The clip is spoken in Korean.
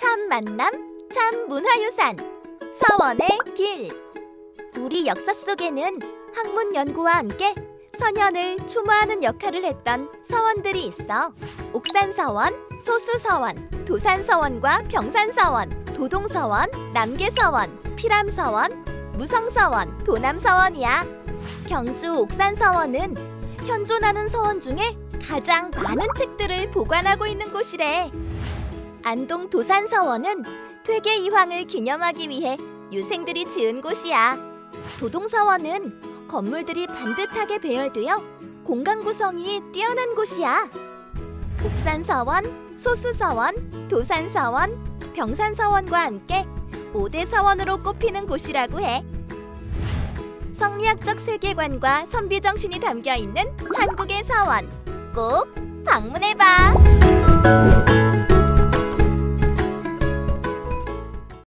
참 만남, 참 문화유산, 서원의 길. 우리 역사 속에는 학문 연구와 함께 선현을 추모하는 역할을 했던 서원들이 있어. 옥산서원, 소수서원, 도산서원과 병산서원, 도동서원, 남계서원, 피람서원, 무성서원, 도남서원이야. 경주 옥산서원은 현존하는 서원 중에 가장 많은 책들을 보관하고 있는 곳이래. 안동 도산서원은 퇴계 이황을 기념하기 위해 유생들이 지은 곳이야. 도동서원은 건물들이 반듯하게 배열되어 공간 구성이 뛰어난 곳이야. 옥산서원, 소수서원, 도산서원, 병산서원과 함께 5대 서원으로 꼽히는 곳이라고 해. 성리학적 세계관과 선비정신이 담겨있는 한국의 서원, 꼭 방문해봐!